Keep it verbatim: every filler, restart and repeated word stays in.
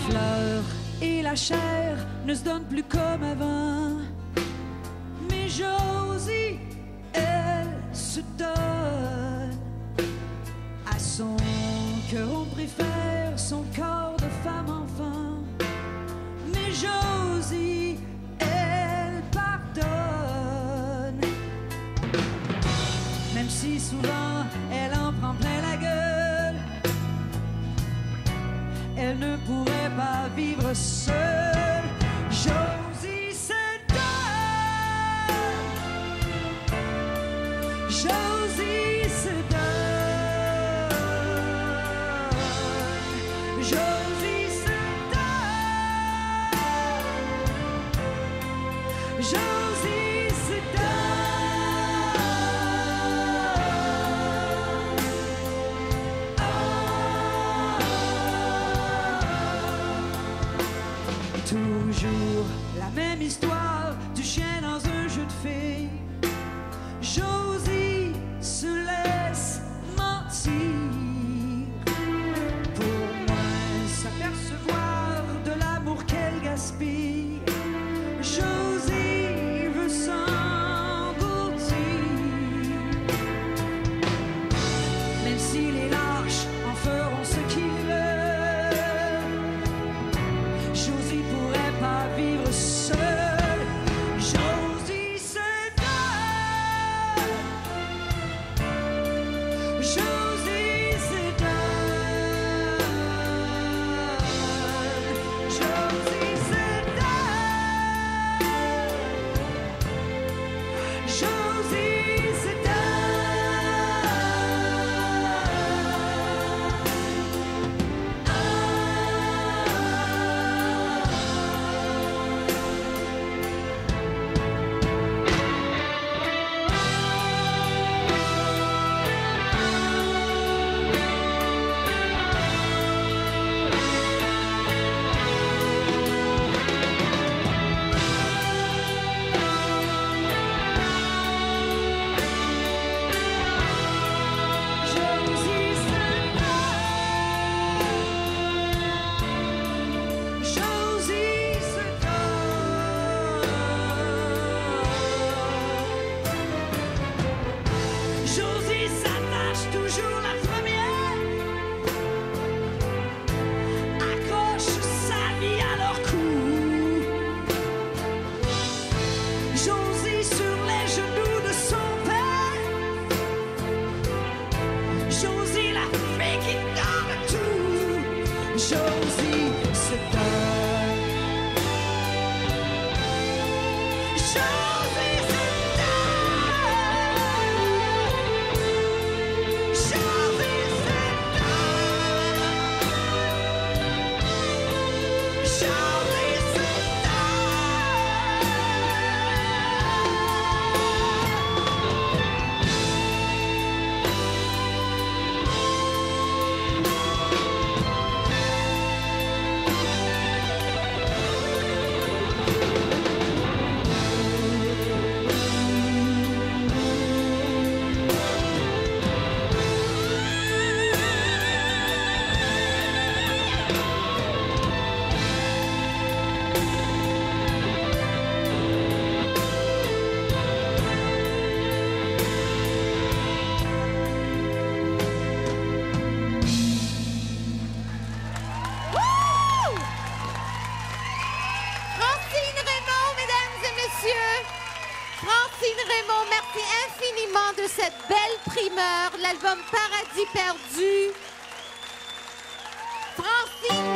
fleurs et la chair ne se donnent plus comme avant. Mais Josie, elle se donne à son cœur, on préfère son corps de femme-enfant. Mais Josie, elle pardonne, même si souvent elle en prend plein la gueule. Elle ne pourrait pas vivre seule. Josie se donne. Josie se donne. Josie se donne. Josie se toujours la même histoire du chien dans un jeu de filles. Josie se laisse mentir pour moins s'apercevoir de l'amour qu'elle gaspille. Josie veut s'engourdir, même si les lâches en feront ce qu'ils veulent. Josie pourrait pas vivre seule. Josie se donne. Josie se donne. Josie se donne. Josie se Raymond, merci infiniment de cette belle primeur, l'album Paradis perdu. Francine